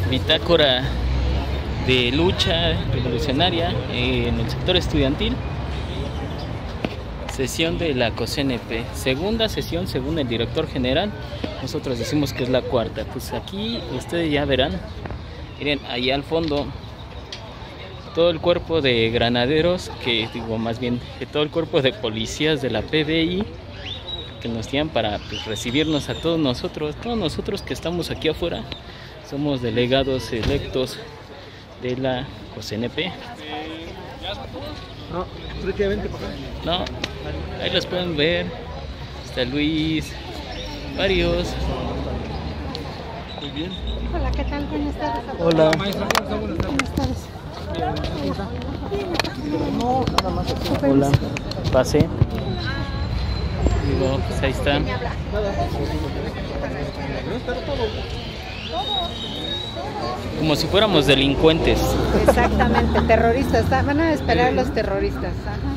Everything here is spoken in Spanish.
bitácora de lucha revolucionaria en el sector estudiantil. Sesión de la COSNP, segunda sesión según el director general. Nosotros decimos que es la cuarta. Pues aquí ustedes ya verán, miren, allá al fondo todo el cuerpo de granaderos, que digo más bien que todo el cuerpo de policías de la PBI que nos tienen para pues, recibirnos a todos nosotros que estamos aquí afuera. Somos delegados electos de la COSNP. No, ahí los pueden ver. Está Luis, varios. Muy bien. Hola, ¿qué tal? Buenas tardes. Hola. Buenas tardes. Hola. Pase. Digo, pues ahí están. Como si fuéramos delincuentes. Exactamente, terroristas. Van a esperar los terroristas. Ajá.